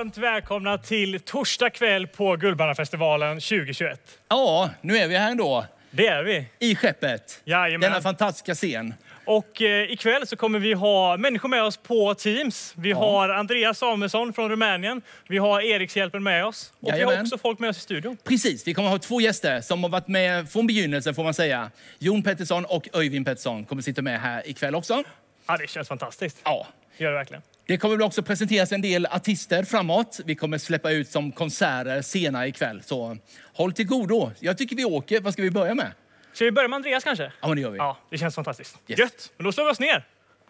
varmt välkomna till torsdag kväll på Guldbaggarfestivalen 2021. Ja, nu är vi här ändå. Det är vi. I skeppet. Jajamän. Denna fantastiska scen. Och ikväll så kommer vi ha människor med oss på Teams. Vi har Andreas Samuelsson från Rumänien. Vi har Erikshjälpen med oss. Och vi har också folk med oss i studion. Precis, vi kommer ha 2 gäster som har varit med från begynnelsen får man säga. Jon Pettersson och Öyvind Pettersson kommer sitta med här ikväll också. Ja, det känns fantastiskt. Ja. Det gör det verkligen. Det kommer väl också presenteras en del artister framåt. Vi kommer släppa ut som konserter senare ikväll. Så håll till godo. Jag tycker vi åker. Vad ska vi börja med? Ska vi börja med Andreas kanske? Ja, men det gör vi. Ja, det känns fantastiskt. Yes. Gött, men då slår vi oss ner.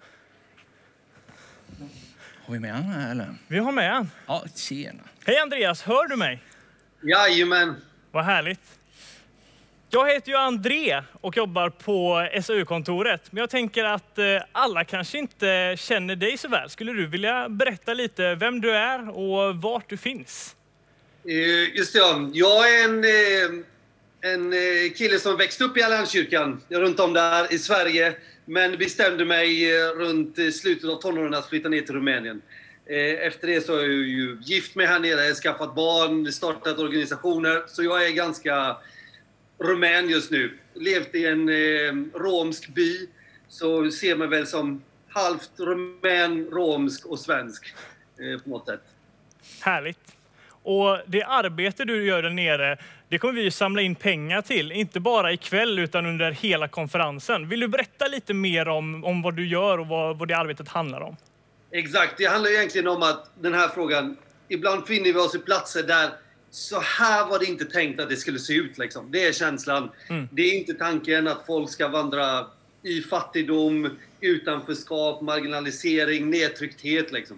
Har vi med han här eller? Vi har med han. Ja, tjena. Hej Andreas, hör du mig? Jajamän. Vad härligt. Jag heter ju André och jobbar på SAU-kontoret. Men jag tänker att alla kanske inte känner dig så väl. Skulle du vilja berätta lite vem du är och vart du finns? Just det, jag är en kille som växte upp i Allianskyrkan runt om där i Sverige. Men bestämde mig runt slutet av tonåren att flytta ner till Rumänien. Efter det så är jag ju gift med här nere, skaffat barn, startat organisationer. Så jag är ganska rumän just nu. Levt i en romsk by. Så ser man väl som halvt rumän, romsk och svensk på något sätt. Härligt. Och det arbete du gör där nere, det kommer vi samla in pengar till. Inte bara ikväll utan under hela konferensen. Vill du berätta lite mer om vad du gör och vad det arbetet handlar om? Exakt, det handlar egentligen om att den här frågan, ibland finner vi oss i platser där så här var det inte tänkt att det skulle se ut. Liksom. Det är känslan. Det är inte tanken att folk ska vandra i fattigdom, utanförskap, marginalisering, nedtryckthet. Liksom.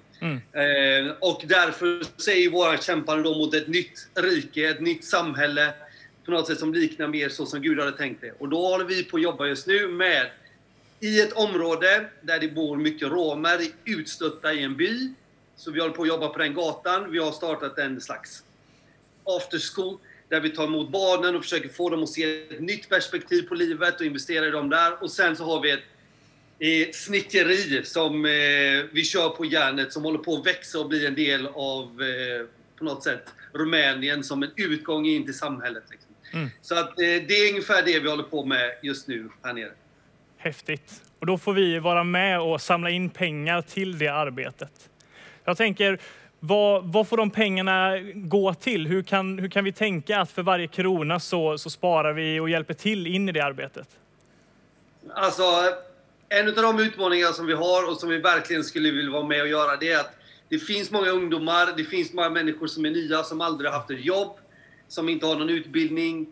Och därför säger våra kämpar då mot ett nytt rike, ett nytt samhälle på något sätt som liknar mer så som Gud hade tänkt det. Och då håller vi på att jobba just nu med i ett område där det bor mycket romer utstötta i en by. Så vi håller på att jobba på den gatan. Vi har startat en slags after school där vi tar emot barnen och försöker få dem att se ett nytt perspektiv på livet och investera i dem där. Och sen så har vi ett snickeri som vi kör på järnet som håller på att växa och bli en del av på något sätt Rumänien som en utgång in till samhället. Liksom. Så att det är ungefär det vi håller på med just nu här nere. Häftigt. Och då får vi vara med och samla in pengar till det arbetet. Jag tänker, vad får de pengarna gå till? Hur kan vi tänka att för varje krona så sparar vi och hjälper till in i det arbetet? Alltså, en av de utmaningar som vi har och som vi verkligen skulle vilja vara med och göra, det är att det finns många ungdomar, det finns många människor som är nya, som aldrig har haft ett jobb, som inte har någon utbildning,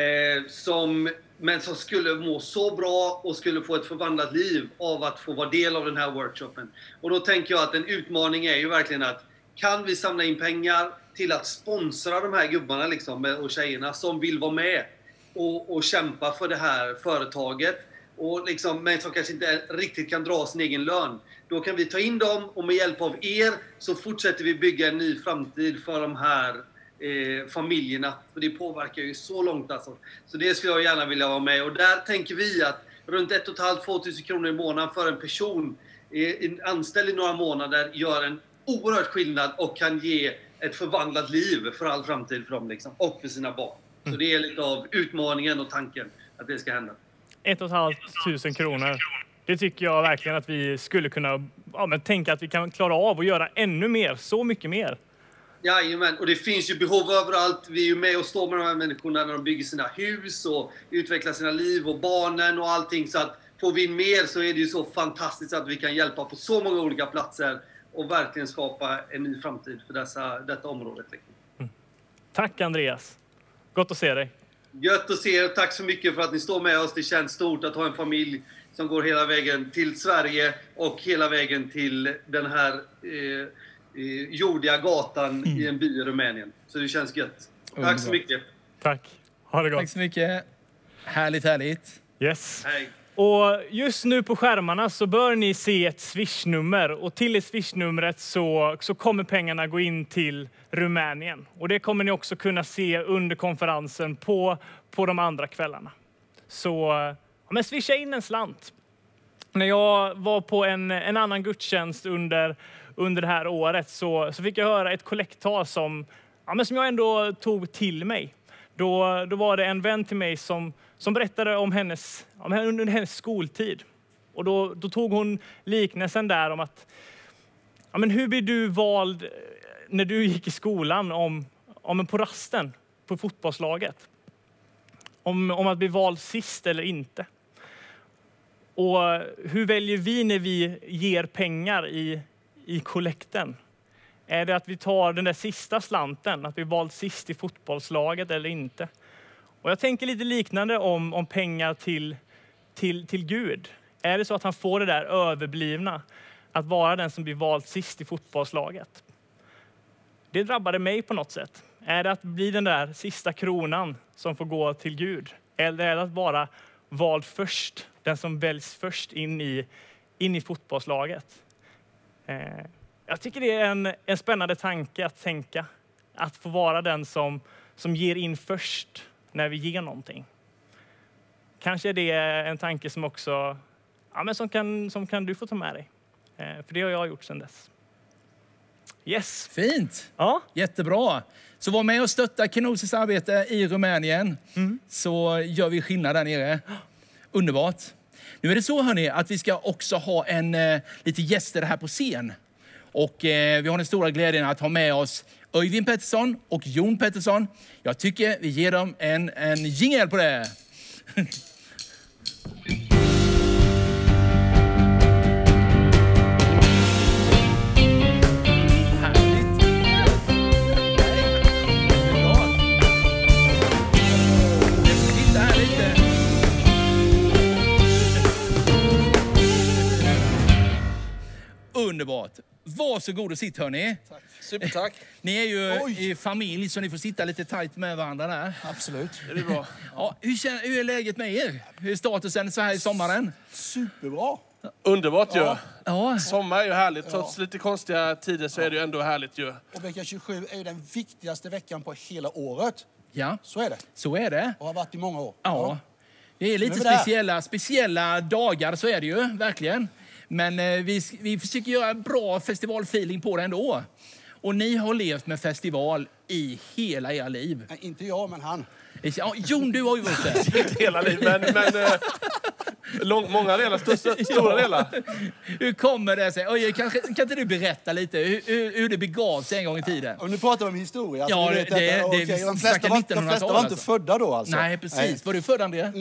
men som skulle må så bra och skulle få ett förvandlat liv av att få vara del av den här workshopen. Och då tänker jag att en utmaning är ju verkligen att kan vi samla in pengar till att sponsra de här gubbarna liksom, och tjejerna som vill vara med och kämpa för det här företaget och liksom, men som kanske inte riktigt kan dra sin egen lön. Då kan vi ta in dem och med hjälp av er så fortsätter vi bygga en ny framtid för de här familjerna. För det påverkar ju så långt alltså. Så det skulle jag gärna vilja vara med. Och där tänker vi att runt 1 500-2 000 kronor i månaden för en person anställd i några månader gör en oerhört skillnad och kan ge ett förvandlat liv för all framtid för dem liksom, och för sina barn. Så det är lite av utmaningen och tanken att det ska hända. 1 500 kronor. Det tycker jag verkligen att vi skulle kunna tänka att vi kan klara av och göra ännu mer, så mycket mer. Jajamän, och det finns ju behov överallt. Vi är ju med och står med de här människorna när de bygger sina hus och utvecklar sina liv och barnen och allting. Så att får vi mer så är det ju så fantastiskt att vi kan hjälpa på så många olika platser och verkligen skapa en ny framtid för detta området. Tack Andreas. Gott att se dig. Gött att se er. Tack så mycket för att ni står med oss. Det känns stort att ha en familj som går hela vägen till Sverige och hela vägen till den här jordiga gatan i en by i Rumänien. Så det känns gött. Tack så mycket. Tack. Ha det gott. Tack så mycket. Härligt. Yes. Hej. Och just nu på skärmarna så bör ni se ett Swish-nummer. Och till det Swish-numret så kommer pengarna gå in till Rumänien. Och det kommer ni också kunna se under konferensen på de andra kvällarna. Så men swisha in en slant. När jag var på en annan gudstjänst under under det här året så fick jag höra ett kollekttal som jag ändå tog till mig. Då var det en vän till mig som berättade om under hennes skoltid. Och då tog hon liknelsen där om att hur blir du vald när du gick i skolan om på rasten på fotbollslaget? Om att bli vald sist eller inte. Och hur väljer vi när vi ger pengar i kollekten? Är det att vi tar den där sista slanten, att vi valt sist i fotbollslaget eller inte? Och jag tänker lite liknande om pengar till Gud. Är det så att han får det där överblivna, att vara den som blir vald sist i fotbollslaget? Det drabbade mig på något sätt. Är det att bli den där sista kronan som får gå till Gud? Eller är det att vara vald först, den som väljs först in i fotbollslaget? Jag tycker det är en spännande tanke att tänka. Att få vara den som ger in först när vi ger någonting. Kanske är det en tanke som också som kan du få ta med dig. För det har jag gjort sedan dess. Yes. Fint. Ja. Jättebra. Så var med och stötta Kenosis arbete i Rumänien. Så gör vi skillnad där nere. Underbart. Nu är det så hörni att vi ska också ha lite gäster här på scen. Och vi har den stora glädjen att ha med oss Öyvind Pettersson och Jon Pettersson. Jag tycker vi ger dem en jingel på det. Underbart. Varsågod och sitt hörni. Tack. Supertack. Ni är ju i familj så ni får sitta lite tajt med varandra där. Absolut. Det är bra. Ja, hur är läget med er? Hur är statusen så här i sommaren? Superbra. Underbart ju. Ja. Sommar är ju härligt. Trots lite konstiga tider så är det ju ändå härligt ju. Och vecka 27 är ju den viktigaste veckan på hela året. Ja. Så är det. Så är det. Och har varit i många år. Ja. Det är lite speciella dagar, så är det ju, verkligen. Men vi försöker göra bra festivalfeeling på det ändå. Och ni har levt med festival i hela era liv. Nej, inte jag, men han. Ja, Jon, du har ju varit där. Inte hela livet, men många delar, stora delar. Hur kommer det sig? Oj, kan inte du berätta lite hur det begav sig en gång i tiden? Och nu pratar vi om historia. Alltså, Ja, de flesta var inte födda då alltså. Nej, precis. Nej. Var du född, André?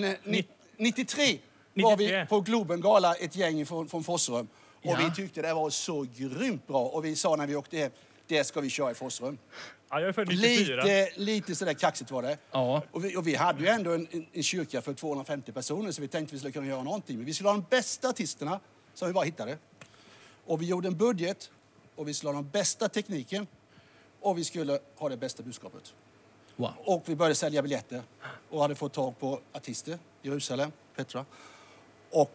93 var vi på Globengala, ett gäng från Forsrum. Och vi tyckte det var så grymt bra. Och vi sa när vi åkte hem, det ska vi köra i Forsrum. Ja, jag är född 94. Lite sådär kaxigt var det. Ja. Och vi hade ju ändå en kyrka för 250 personer, så vi tänkte vi skulle kunna göra någonting. Men vi skulle ha de bästa artisterna som vi bara hittade. Och vi gjorde en budget, och vi skulle ha den bästa tekniken, och vi skulle ha det bästa budskapet. Wow. Och vi började sälja biljetter och hade fått tag på artister, Jerusalem, Petra. Och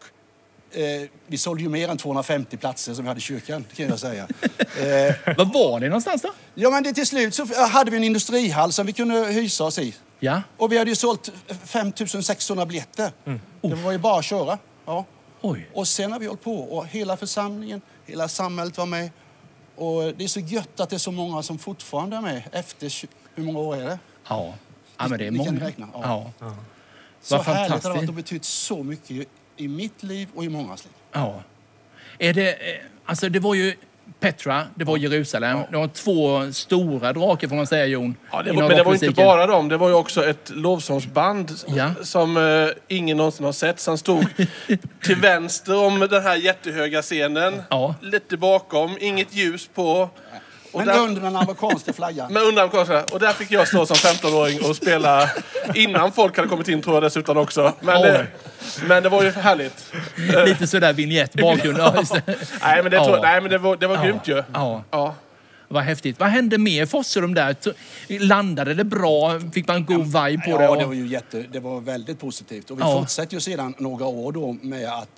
vi sålde ju mer än 250 platser som vi hade i kyrkan, kan jag säga. Var var ni någonstans då? Ja, men till slut så hade vi en industrihall som vi kunde hysa oss i. Ja. Och vi hade ju sålt 5600 biljetter. Det var ju bara att köra. Ja. Oj. Och sen har vi hållit på, och hela församlingen, hela samhället var med. Och det är så gött att det är så många som fortfarande är med efter, hur många år är det? Ja, men det är Vi kan många. räkna. Ja. Så Vad härligt har det fantastiskt. varit och betytt så mycket i mitt liv och i mångas liv. Ja. Är det, alltså det var ju Petra, det var Jerusalem. Det var två stora drakar får man säga, Jon. Ja, men det var inte bara dem. Det var ju också ett lovsångsband som ingen någonsin har sett. Som stod till vänster om den här jättehöga scenen. Ja. Lite bakom, inget ljus på. Men under den amerikanska flaggan. Men under amerikanska. Och där fick jag stå som 15-åring och spela innan folk hade kommit in, tror jag dessutom också. Men det var ju härligt. Lite sådär vignett bakgrund. Nej, men det var grymt ju. Ja. Vad häftigt. Vad hände med Forsrum där? Landade det bra? Fick man en god vibe på det? Ja, det var ju det var väldigt positivt. Och vi fortsätter ju sedan några år då med att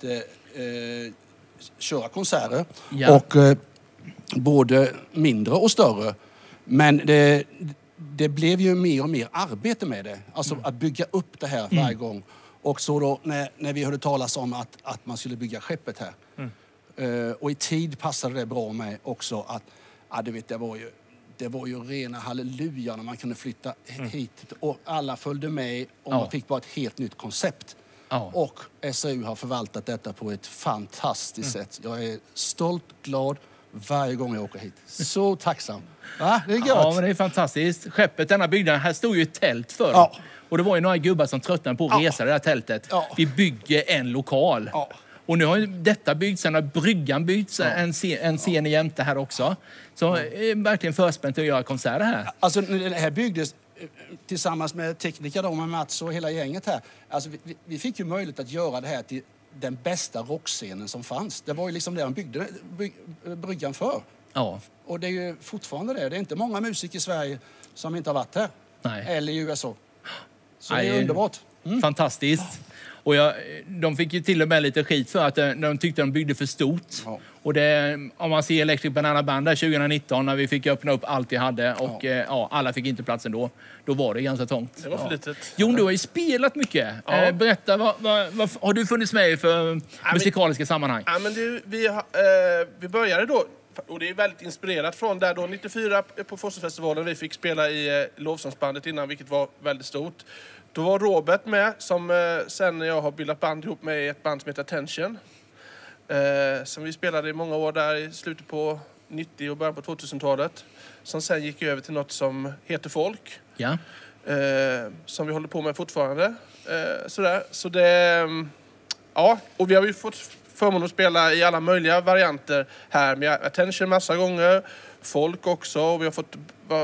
köra konserter. Ja. Och både mindre och större. Men det blev ju mer och mer arbete med det. Alltså att bygga upp det här varje gång. Och så då när vi hörde talas om att man skulle bygga skeppet här. Och i tid passade det bra med också att, ja, du vet, det var ju rena halleluja när man kunde flytta hit. Och alla följde med och man fick bara ett helt nytt koncept. Och SRU har förvaltat detta på ett fantastiskt sätt. Jag är stolt, glad varje gång jag åker hit. Så tacksam. Va? Det är gött. Ja, men det är fantastiskt. Skeppet, denna byggnaden, här stod ju ett tält förr. Ja. Och det var ju några gubbar som tröttnade på att resa det där tältet. Ja. Vi bygger en lokal. Ja. Och nu har ju detta byggts, sen har bryggan byggts, en scen jämte här också. Så är verkligen förspänt att göra konserter här. Alltså det här byggdes tillsammans med tekniker då, med Mats och hela gänget här. Alltså vi fick ju möjlighet att göra det här till den bästa rockscenen som fanns. Det var ju liksom det man byggde bryggan för. Ja. Och det är ju fortfarande det. Det är inte många musiker i Sverige som inte har varit här. Nej. Eller i USA. Så det är underbart. Fantastiskt. Och de fick ju till och med lite skit för att de tyckte de byggde för stort. Ja. Och det, om man ser Electric Banana Band där 2019 när vi fick öppna upp allt vi hade och alla fick inte platsen då var det ganska trångt. Det var för litet. Jon, du har ju spelat mycket. Ja. Berätta, vad har du funnits med i för musikaliska sammanhang? Ja, men vi började då, och det är väldigt inspirerat från där då 94 på Fossilfestivalen vi fick spela i lovsångsbandet innan, vilket var väldigt stort. Då var Robert med, som sen jag har bildat band ihop med ett band som heter Attention. Som vi spelade i många år där i slutet på 90 och början på 2000-talet. Som sen gick över till något som heter Folk. Ja. Som vi håller på med fortfarande. Sådär. Så det, och vi har ju fått förmånen att spela i alla möjliga varianter här. Med Attention massa gånger. Folk också. Och vi har fått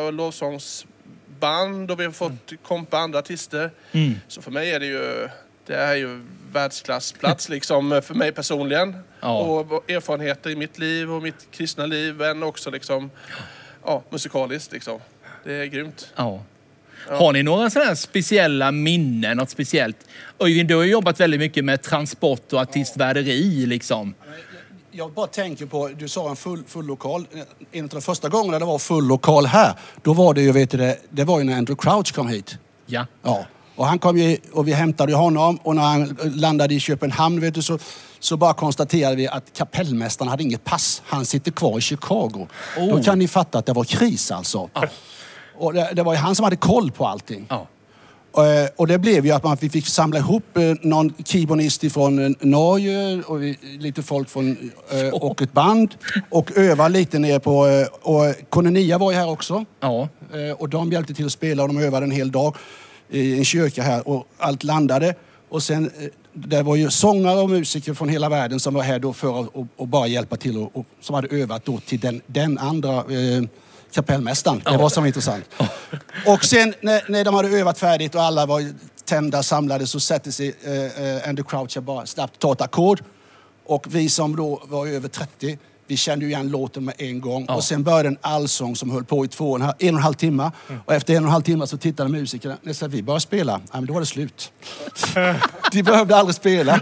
lovsångsband och vi har fått kompa andra artister. Så för mig är det är ju världsklassplats liksom för mig personligen. Och erfarenheter i mitt liv och mitt kristna liv, men också liksom musikaliskt liksom. Det är grymt. Har ni några sådana här speciella minnen, något speciellt? Öyvind, du har jobbat väldigt mycket med transport och artistvärderi liksom. Jag bara tänker på, du sa en full lokal. En av de första gångerna det var full lokal här, då var det ju, det var ju när Andrew Crouch kom hit. Ja. Och han kom ju, och vi hämtade honom, och när han landade i Köpenhamn, så bara konstaterade vi att kapellmästaren hade inget pass. Han sitter kvar i Chicago. Då kan ni fatta att det var kris alltså. Och det var ju han som hade koll på allting. Och det blev ju att vi fick samla ihop någon keyboardist från Norge och lite folk från och ett band och öva lite ner på, och Kononia var ju här också. Och de hjälpte till att spela och de övade en hel dag i en kyrka här och allt landade. Och sen det var ju sångare och musiker från hela världen som var här då för att bara hjälpa till och som hade övat då till den andra kapellmästaren. Det var som intressant. Och sen när de hade övat färdigt och alla var tända, samlade, så satte sig Andrew Crouch bara snabbt ta ett ackord. Och vi som då var över 30, vi kände ju igen låten med en gång. Och sen började en allsång som höll på i en och en halv timme. Och efter 1,5 timme så tittade musikerna. När vi började spela, men då var det slut. De behövde aldrig spela.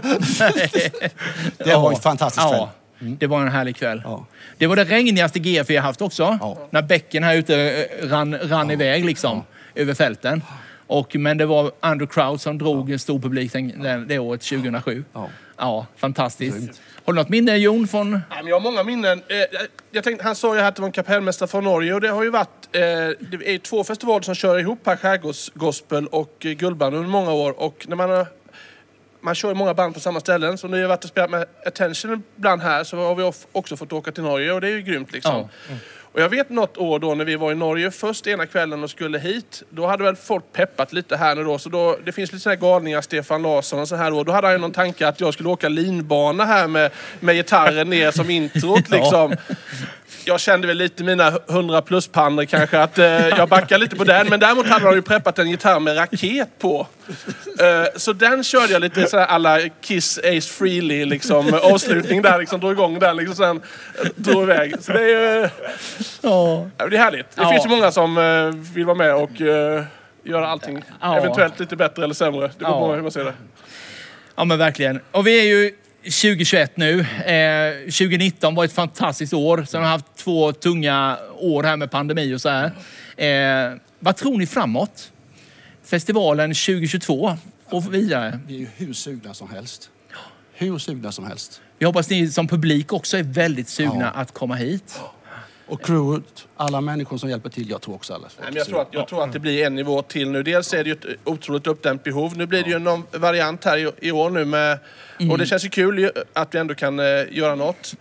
Det var ju fantastiskt kväll. Det var en härlig kväll. Det var det regnigaste GF vi har haft också. När bäcken här ute rann iväg liksom över fälten. Men det var Andrew Crouch som drog en stor publik det året 2007. Fantastiskt. Har du något minne, Jon? Jag har många minnen. Jag tänkte, han sa ju att det var en kapellmästare från Norge, och det har ju varit det är 2 festivaler som kör ihop här, Skärgårdsgospel och Guldband under många år. Och när man kör många band på samma ställen, så när jag har varit och spelat med Attention ibland här, så har vi också fått åka till Norge, och det är ju grymt liksom. Och jag vet något år då när vi var i Norge först ena kvällen och skulle hit, då hade väl folk peppat lite här nu då, så då, det finns lite sådana här galningar, Stefan Larsson och så här då hade han ju någon tanke att jag skulle åka linbana här med gitarren ner som introt liksom. Jag kände väl lite mina 100+ pannor kanske att jag backade lite på den, men däremot hade de ju preppat en gitarr med raket på. Så den körde jag lite så här alla Kiss Ace Frehley liksom, avslutning där liksom, drog igång den liksom, sen drog iväg. Så det är ju det är härligt. Det finns ju många som vill vara med och göra allting eventuellt lite bättre eller sämre. Det beror på hur man ser det. Ja, men verkligen. Och vi är ju 2021 nu. 2019 var ett fantastiskt år. Sen har vi haft 2 tunga år här med pandemi och så här. Vad tror ni framåt? Festivalen 2022 och vidare? Vi är ju hur sugna som helst. hur sugna som helst. Vi hoppas ni som publik också är väldigt sugna att komma hit. Och crewet, alla människor som hjälper till, jag tror också alla. Nej, men jag tror att det blir en nivå till nu. Dels är det ju ett otroligt uppdämt behov. Nu blir det ju någon variant här i år nu med... Och det känns ju kul att vi ändå kan göra något.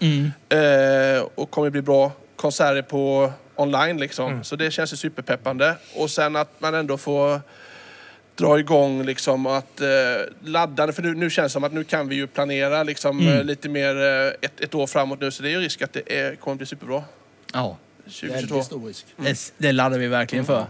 Och kommer bli bra konserter på online liksom. Så det känns ju superpeppande. Och sen att man ändå får dra igång liksom att ladda. För nu känns det som att nu kan vi ju planera liksom lite mer ett år framåt nu. Så det är ju risk att det kommer bli superbra. Ja. 2022. Det är stor risk. Det laddar vi verkligen för.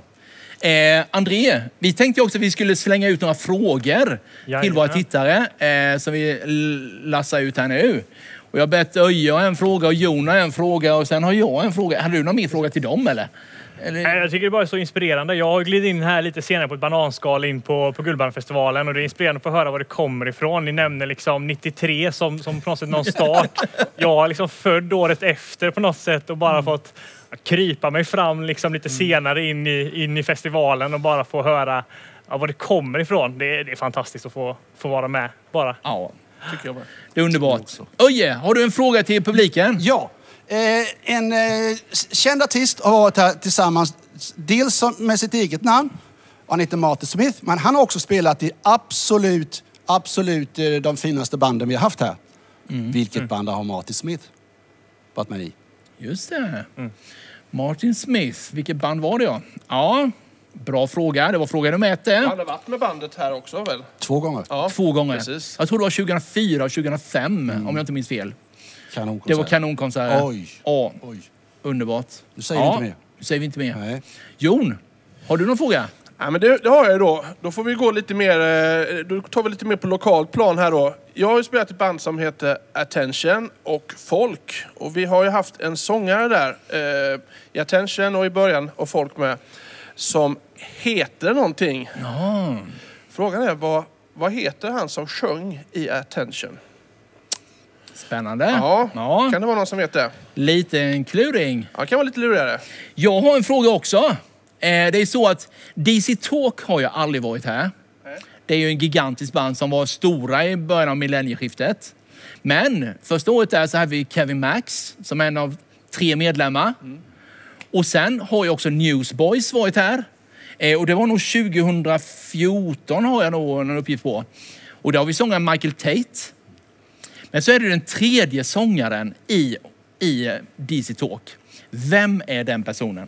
André, vi tänkte också att vi skulle slänga ut några frågor till våra tittare som vi lassar ut här nu. Och jag har bett Öje en fråga och Jona en fråga och sen har jag en fråga. Har du någon mer fråga till dem eller? Jag tycker det bara är så inspirerande. Jag har glidit in här lite senare på ett bananskal in på Guldbaggenfestivalen och det är inspirerande att få höra var det kommer ifrån. Ni nämner liksom 93 som på något sätt någon start. Jag har liksom född året efter på något sätt och bara fått krypa mig fram liksom lite senare in i festivalen och bara få höra var det kommer ifrån. Det är fantastiskt att få vara med bara. Ja, Tycker jag bara. det är underbart. Öje, har du en fråga till publiken? Ja. En känd artist har varit här tillsammans, dels med sitt eget namn, han heter Martin Smith, men han har också spelat i absolut de finaste banden vi har haft här. Vilket band har Martin Smith varit med i? Just det. Martin Smith, vilket band var det Ja, bra fråga. Det var fråga nummer 1. Han har varit med bandet här också väl? 2 gånger. Ja, 2 gånger. Precis. Jag tror det var 2004 och 2005 om jag inte minns fel. Kanonkonsert. Det var kanonkonserter. Oj. Ja, Oj. underbart. Nu säger vi inte mer. Nu säger vi inte mer. Nej. Jon, har du någon fråga? Ja, men det har jag ju då. Då får vi gå lite mer, då tar vi lite mer på lokalt plan här då. Jag har ju spelat ett band som heter Attention och Folk. Och vi har ju haft en sångare där i Attention och i början och Folk med. Som heter någonting. Ja. Frågan är vad heter han som sjöng i Attention? Spännande. Ja. Kan det vara någon som vet det? Liten kluring. Ja, kan vara lite lurigare. Jag har en fråga också. Det är så att DC Talk har ju aldrig varit här. Det är ju en gigantisk band som var stora i början av millennieskiftet. Men första året där så hade vi Kevin Max som är en av 3 medlemmar. Och sen har ju också Newsboys varit här. Och det var nog 2014 har jag nog en uppgift på. Och där har vi sångaren Michael Tate. Men så är det den 3:e sångaren i DC Talk. Vem är den personen?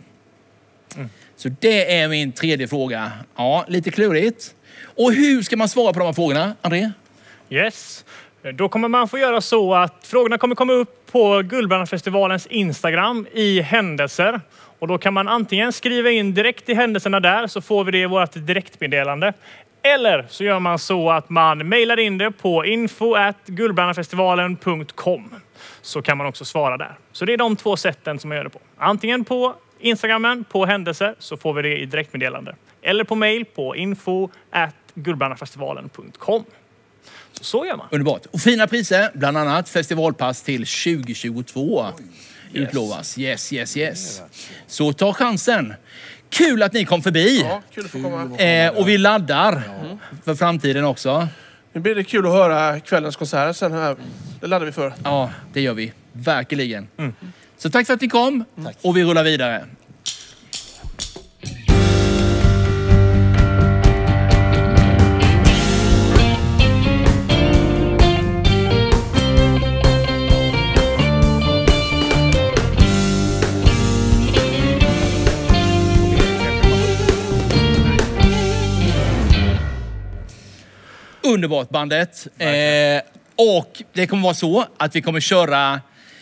Så det är min 3:e fråga. Ja, lite klurigt. Och hur ska man svara på de här frågorna, André? Yes. Då kommer man få göra så att frågorna kommer komma upp på Guldbaggenfestivalens Instagram i händelser. Och då kan man antingen skriva in direkt i händelserna där så får vi det i vårt direktmeddelande. Eller så gör man så att man mejlar in det på info@guldbaggenfestivalen.com. Så kan man också svara där. Så det är de 2 sätten som man gör det på. Antingen på Instagramen på händelser så får vi det i direktmeddelande. Eller på mejl på info@guldbaggenfestivalen.com. Så gör man. Underbart. Och fina priser, bland annat festivalpass till 2022 utlovas. Yes. Så ta chansen. Kul att ni kom förbi. Ja, kul att få komma. Och vi laddar för framtiden också. Nu blir det kul att höra kvällens konsert sen här. Det laddar vi för. Ja, det gör vi. Verkligen. Så tack för att ni kom. Och vi rullar vidare. Underbart bandet. Och det kommer vara så att vi kommer köra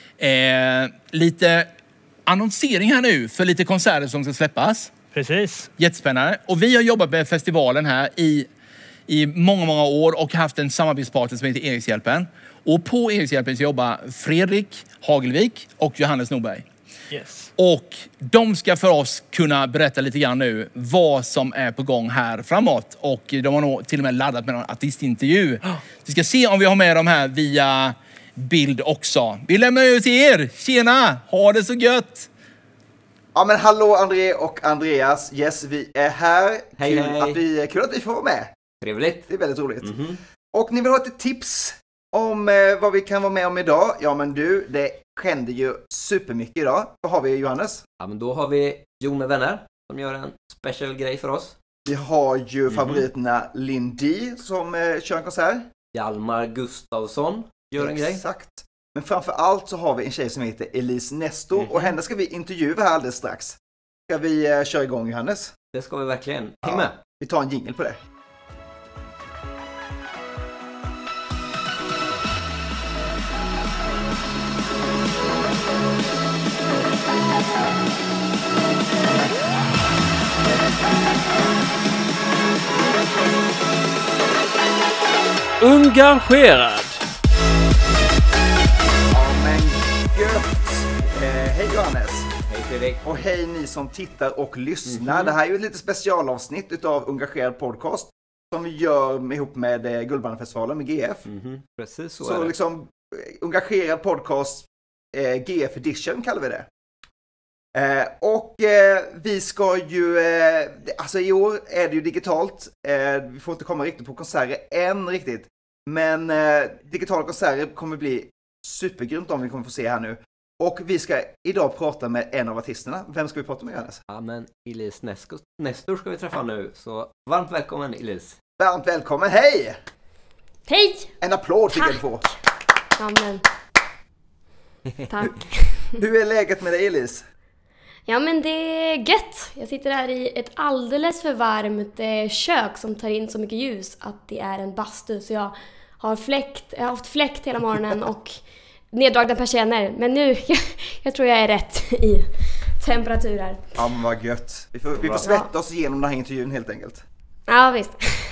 lite annonsering här nu för lite konserter som ska släppas. Precis. Jättespännande. Och vi har jobbat med festivalen här i många år och haft en samarbetspartner som heter Erikshjälpen. Och på Erikshjälpen så jobbar Fredrik Hagelvik och Johannes Norberg. Yes. Och de ska för oss kunna berätta lite grann nu vad som är på gång här framåt. Och de har nog till och med laddat med någon artistintervju. Vi ska se om vi har med dem här via bild också. Vi lämnar över till er. Tjena! Ha det så gött! Ja men hallå André och Andreas. Yes, vi är här. Hej, hej. Kul att vi får vara med. Trevligt. Det är väldigt roligt. Och ni vill ha ett tips Om vad vi kan vara med om idag. Ja men du, det hände ju supermycket idag. Vad har vi, Johannes? Ja, men då har vi Jon med vänner som gör en special grej för oss. Vi har ju favoriterna Lindy som kör en konsert. Hjalmar Gustafsson gör en grej. Exakt. Men framför allt så har vi en tjej som heter Elise Nestor. Och henne ska vi intervjua här alldeles strax. Ska vi köra igång, Johannes? Det ska vi verkligen. Häng med. Vi tar en jingle på det. Engagerad. Ja men gött. Hej Johannes. Hej Fredrik. Och hej ni som tittar och lyssnar. Det här är ju ett litet specialavsnitt utav Engagerad podcast som vi gör ihop med Guldbandfestivalen med GF. Precis så Så är det. liksom Engagerad podcast GF edition kallar vi det. Och vi ska ju, alltså i år är det ju digitalt. Vi får inte komma riktigt på konserter än riktigt. Men digitala konserter kommer bli supergrymt om vi kommer få se här nu. Och vi ska idag prata med en av artisterna. Vem ska vi prata med, Johannes? Ja, men Elise Nestor ska vi träffa nu. Så varmt välkommen Elise. Varmt välkommen, hej! Hej! En applåd tycker jag du får. Amen. Tack. Hur är läget med dig, Elise? Ja men det är gött. Jag sitter här i ett alldeles för varmt kök som tar in så mycket ljus att det är en bastu. Så jag har haft fläkt hela morgonen och neddragna persienner. Men nu, jag tror jag är rätt i temperatur här. Ja men vad gött. Vi får svetta oss igenom den här intervjun helt enkelt. Ja visst.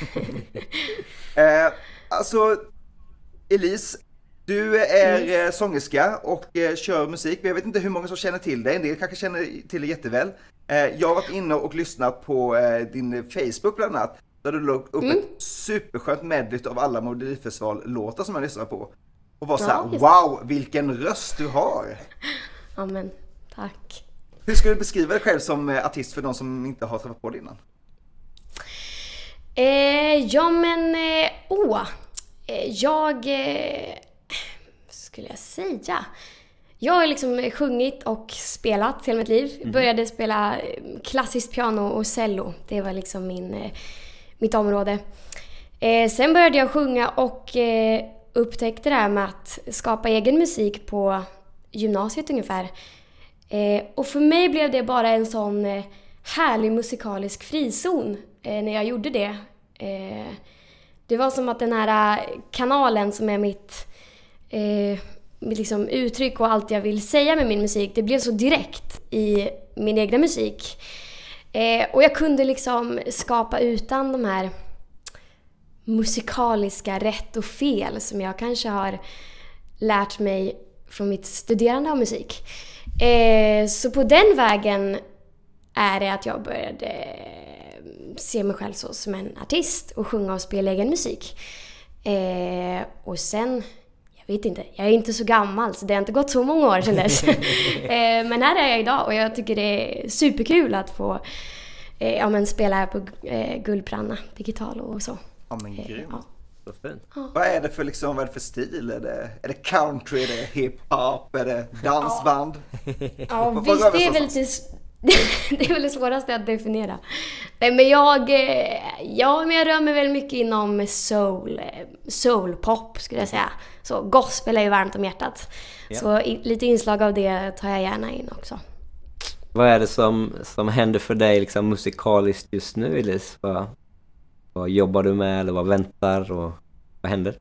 Alltså, Elise, du är sångerska och kör musik. Men jag vet inte hur många som känner till dig. En del kanske känner till dig jätteväl. Jag har varit inne och lyssnat på din Facebook bland annat. Där du låg upp ett superskönt medley av alla Melodifestival-låtar som jag lyssnar på. Och var såhär, wow, vilken röst du har! Amen, tack. Hur skulle du beskriva dig själv som artist för de som inte har träffat på dig innan? Skulle jag säga? Jag har liksom sjungit och spelat hela mitt liv. Började spela klassiskt piano och cello. Det var liksom mitt område. Sen började jag sjunga och upptäckte det här med att skapa egen musik på gymnasiet ungefär. Och för mig blev det bara en sån härlig musikalisk frizon när jag gjorde det. Det var som att den här kanalen som är mitt liksom uttryck och allt jag vill säga med min musik, det blev så direkt i min egna musik. Och jag kunde liksom skapa utan de här musikaliska rätt och fel som jag kanske har lärt mig från mitt studerande av musik. Så på den vägen är det att jag började se mig själv så som en artist och sjunga och spela egen musik. Och sen, jag vet inte, jag är inte så gammal så det har inte gått så många år sedan dess. Men här är jag idag och jag tycker det är superkul att få spela här på Guldbranna digital och så. Ja men grymt. Ja. Så fint. Vad är det för stil? Är det country, är det hiphop, är det dansband? Ja visst, det är väl det är väl det svåraste att definiera. Men jag rör mig väl mycket inom soulpop skulle jag säga. Så gospel är ju varmt om hjärtat. Ja. Så lite inslag av det tar jag gärna in också. Vad är det som händer för dig liksom musikaliskt just nu, Elise? Vad jobbar du med eller vad väntar och vad händer?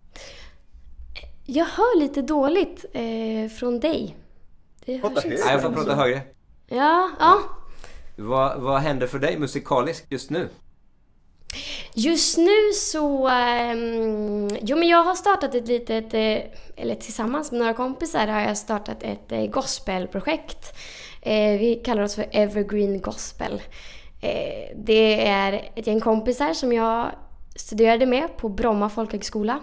Jag hör lite dåligt från dig. Det hörs inte. Jag får prata högre. Ja. Vad händer för dig musikaliskt just nu? Just nu så... men jag har startat ett litet... eller tillsammans med några kompisar har jag startat ett gospelprojekt. Vi kallar oss för Evergreen Gospel. Det är ett gäng kompisar som jag studerade med på Bromma folkhögskola.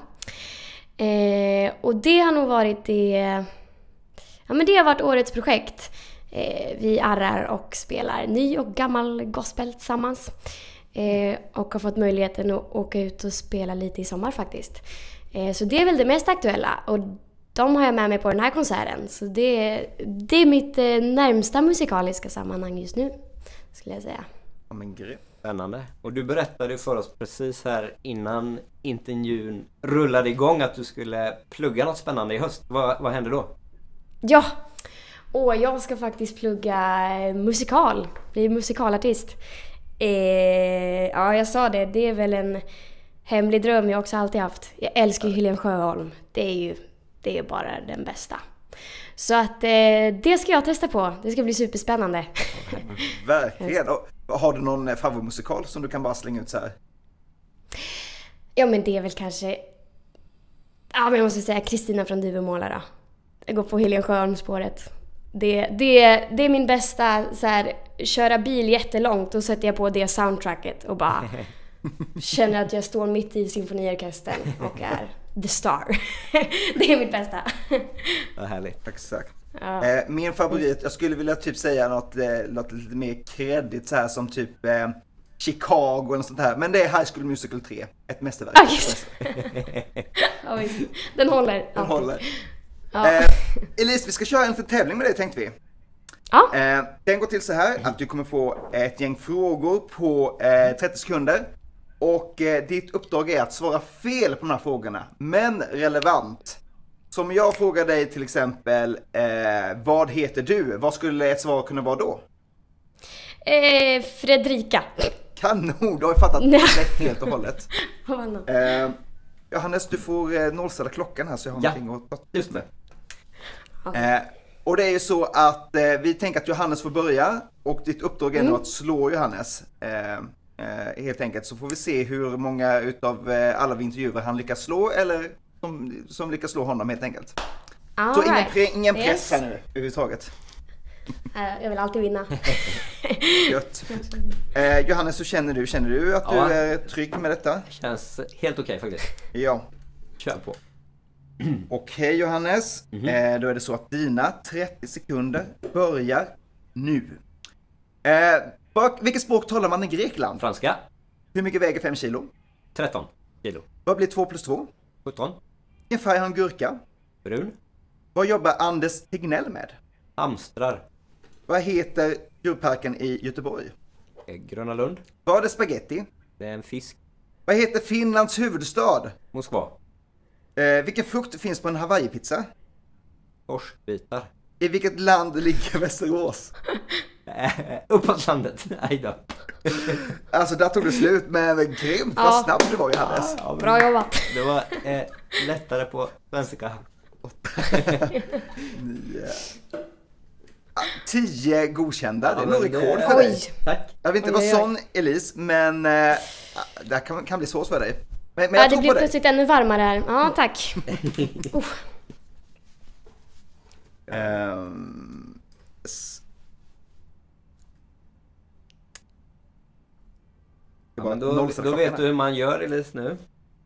Och det har nog varit det har varit årets projekt. Vi arrar och spelar ny och gammal gospel tillsammans. Och har fått möjligheten att åka ut och spela lite i sommar faktiskt. Så det är väl det mest aktuella. Och de har jag med mig på den här konserten. Så det är mitt närmsta musikaliska sammanhang just nu, skulle jag säga. Ja, men grymt. Spännande. Och du berättade för oss precis här innan intervjun rullade igång att du skulle plugga något spännande i höst. Vad hände då? Ja, jag ska faktiskt plugga musikal. Bli musikalartist. Ja, jag sa det. Det är väl en hemlig dröm jag också alltid haft. Jag älskar ju Helen Sjöholm. Det är bara den bästa. Så att det ska jag testa på. Det ska bli superspännande. Verkligen. Och har du någon favoritmusikal som du kan bara slänga ut så här? Ja, men det är väl kanske... Ja, men jag måste säga Kristina från Duvemåla då. Jag går på Helen Sjöholm-spåret. Det är min bästa så här, köra bil jättelångt och sätter jag på det soundtracket och bara känner att jag står mitt i symfoniorkestern och är the star. Det är mitt bästa. Vad härligt. Exakt. Ja. Min favorit, jag skulle vilja typ säga något lite mer kreddigt så här som typ Chicago eller sånt här. Men det är High School Musical 3, ett mästerverk. Ja, visst. Den håller. Den håller. Ja. Elise, vi ska köra en liten tävling med dig, tänkte vi. Ja. Den går till så här att du kommer få ett gäng frågor på 30 sekunder. Och ditt uppdrag är att svara fel på de här frågorna, men relevant. Så om jag frågar dig till exempel, vad heter du? Vad skulle ett svar kunna vara då? Fredrika. Kanon, du har ju fattat rätt helt och hållet. Johannes, du får nollställa klockan här så jag har någonting att ta just med. Och det är ju så att vi tänker att Johannes får börja och ditt uppdrag är nu att slå Johannes. Helt enkelt, så får vi se hur många utav alla vi intervjuer han lyckas slå eller som lyckas slå honom helt enkelt. Så ingen press här nu överhuvudtaget. Jag vill alltid vinna. Gött. Johannes, hur känner du att du är trygg med detta? Känns helt okej faktiskt. Ja. Kör på. Okej, Johannes, då är det så att dina 30 sekunder börjar nu. Vilket språk talar man i Grekland? Franska. Hur mycket väger 5 kilo? 13 kilo. Vad blir 2 plus 2? 17. Vilken färg har en gurka? Brun. Vad jobbar Anders Tegnell med? Hamstrar. Vad heter djurparken i Göteborg? Gröna Lund. Vad är spaghetti? Det är en fisk. Vad heter Finlands huvudstad? Moskva. Vilken frukt finns på en Hawaii-pizza? Torsbitar. I vilket land ligger Västerås? Uppåt landet. Nej då. Alltså där tog det slut, men grymt vad snabbt det var, Johannes. Ja, bra jobbat. Det var lättare på svenska. 10 godkända, det är nog rekord för dig. Tack. Jag vill inte vara sån, Elise, men det kan bli svårt för dig. Men jag det blir plötsligt ännu varmare här. Ja, tack. Men då vet du hur man gör, Elise, nu.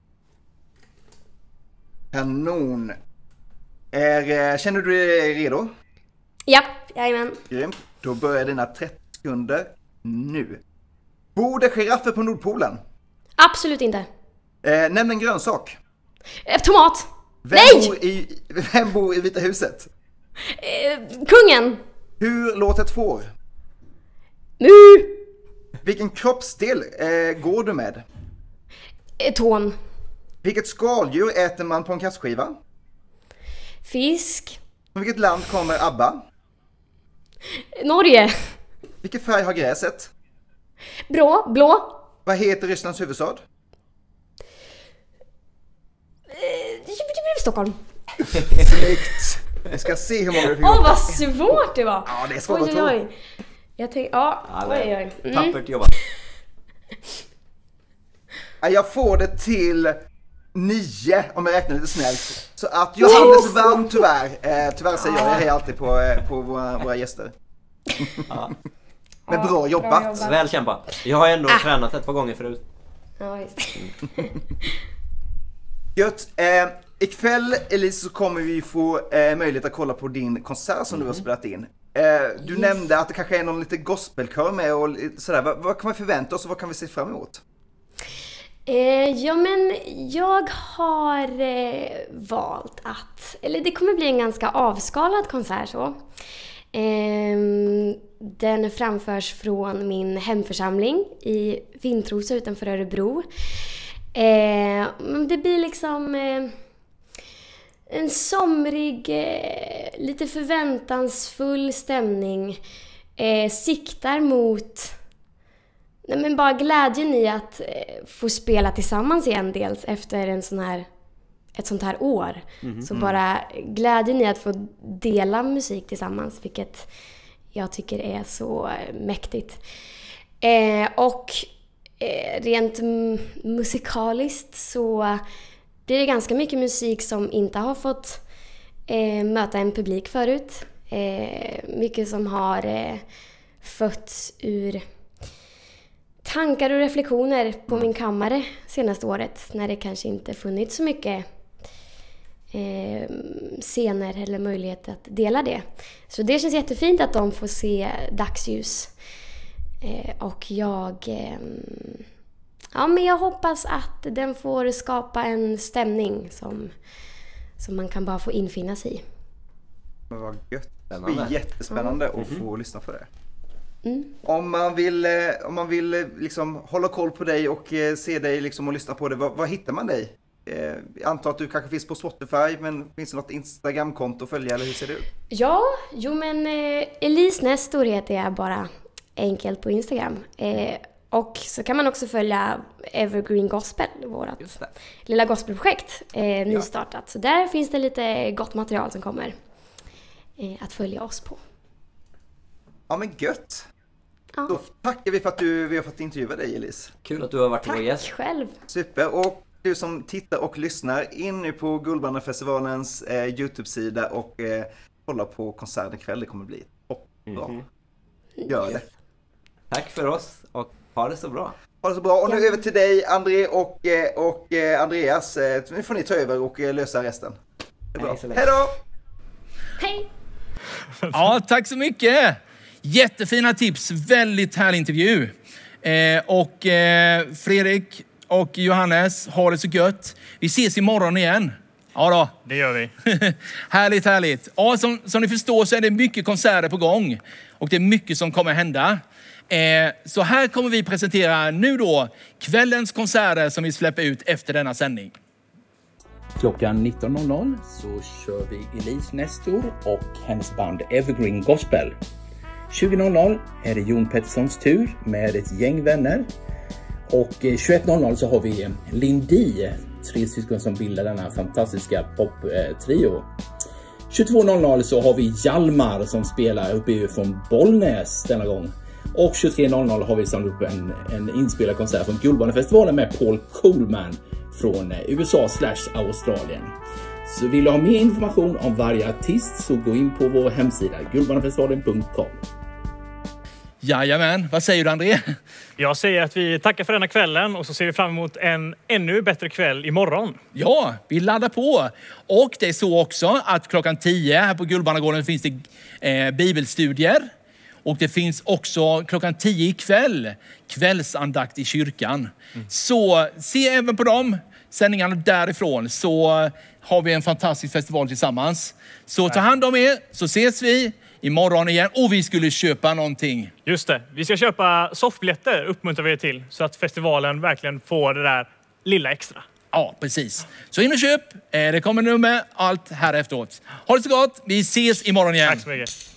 Kanon. Känner du dig redo? Japp, jajamän. Grymt. Då börjar dina 30 sekunder nu. Bor det giraffer på Nordpolen? Absolut inte. Nämn en grönsak. Tomat. Vem bor i Vita huset? Kungen. Hur låter ett får? Mu. Vilken kroppsdel går du med? Tån. Vilket skaldjur äter man på en kastskiva? Fisk. Från vilket land kommer ABBA? Norge. Vilken färg har gräset? Blå. Vad heter Rysslands huvudstad? Stockholm. Snyggt. Vi ska se hur många du fick. Vad svårt det var. Ja, det är svårt att tro. Jag tänkte, Tappert jobbat. Jag får det till 9 om jag räknar lite snällt. Så att Johannes vann tyvärr. Tyvärr säger jag är alltid på våra gäster. Men bra jobbat. Väl kämpat. Jag har ändå tränat ett par gånger förut. Ja, just. Gött. Ikväll, Elise, så kommer vi få möjlighet att kolla på din konsert som du har spelat in. Du nämnde att det kanske är någon lite gospelkör med och sådär. Vad kan man förvänta oss och vad kan vi se fram emot? Ja, men jag har valt att... Eller det kommer bli en ganska avskalad konsert så. Den framförs från min hemförsamling i Vintrosa utanför Örebro. Det blir liksom en somrig, lite förväntansfull stämning. Siktar mot bara glädjen i att få spela tillsammans igen, dels efter ett sånt här år. Så bara glädjen i att få dela musik tillsammans, vilket jag tycker är så mäktigt. Och rent musikaliskt så blir det ganska mycket musik som inte har fått möta en publik förut. Mycket som har fötts ur tankar och reflektioner på min kammare senaste året, när det kanske inte funnits så mycket scener eller möjlighet att dela det. Så det känns jättefint att de får se dagsljus. Och jag hoppas att den får skapa en stämning som man kan bara få infinna sig i. Men vad gött. Det blir jättespännande att få lyssna på det. Om man vill liksom hålla koll på dig och se dig liksom och lyssna på det, vad hittar man dig? Jag antar att du kanske finns på Spotify, men finns det något Instagram-konto att följa, eller hur ser det ut? Ja, Elise Nestor heter jag bara enkelt på Instagram. Och så kan man också följa Evergreen Gospel, vårt lilla gospelprojekt, nystartat. Så där finns det lite gott material som kommer att följa oss på. Ja, men gött. Ja. Då tackar vi för att vi har fått intervjua dig, Elise. Kul att du har varit vår gäst. Tack själv. Super. Och du som tittar och lyssnar, in nu på Guldbandefestivalens YouTube-sida och kolla på konserten ikväll. Det kommer bli toppbra. Gör det. Tack för oss och ha det så bra. Ha det så bra. Och nu över till dig, André och Andreas. Nu får ni ta över och lösa resten. Det är bra. Hej då! Hej! Ja, tack så mycket! Jättefina tips, väldigt härlig intervju. Fredrik och Johannes, ha det så gött. Vi ses imorgon igen. Ja då. Det gör vi. Härligt. Ja, som ni förstår så är det mycket konserter på gång. Och det är mycket som kommer hända. Så här kommer vi presentera nu då kvällens konserter som vi släpper ut efter denna sändning. Klockan 19.00 så kör vi Elise Nestor och hennes band Evergreen Gospel. 20.00 är det Jon Petterssons tur med ett gäng vänner. Och 21.00 så har vi Lindi, 3 syskon som bildar denna fantastiska pop-trio. 22.00 så har vi Hjalmar som spelar uppe från Bollnäs denna gång. Och 23.00 har vi samlat upp en inspelad konsert från Guldbandefestivalen med Paul Coleman från USA/Australien. Så vill du ha mer information om varje artist så gå in på vår hemsida guldbandefestivalen.com. Jajamän, vad säger du André? Jag säger att vi tackar för denna kvällen och så ser vi fram emot en ännu bättre kväll imorgon. Ja, vi laddar på. Och det är så också att klockan 10 här på Guldbandegården finns det bibelstudier. Och det finns också klockan 10 ikväll kvällsandakt i kyrkan. Så se även på dem sändningarna därifrån, så har vi en fantastisk festival tillsammans. Så ta hand om er, så ses vi imorgon igen. Och vi skulle köpa någonting. Just det, vi ska köpa soffbiljetter, uppmuntrar vi till, så att festivalen verkligen får det där lilla extra. Ja, precis. Så in och köp. Det kommer nummer, allt här efteråt. Ha det så gott, vi ses imorgon igen. Tack så mycket.